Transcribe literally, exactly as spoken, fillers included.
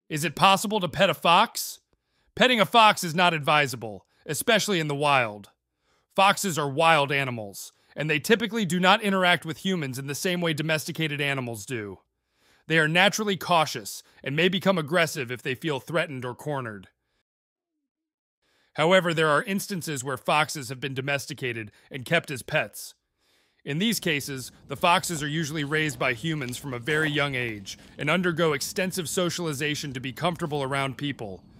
Is it possible to pet a fox? Petting a fox is not advisable, especially in the wild. Foxes are wild animals, and they typically do not interact with humans in the same way domesticated animals do. They are naturally cautious and may become aggressive if they feel threatened or cornered. However, there are instances where foxes have been domesticated and kept as pets. In these cases, the foxes are usually raised by humans from a very young age and undergo extensive socialization to be comfortable around people,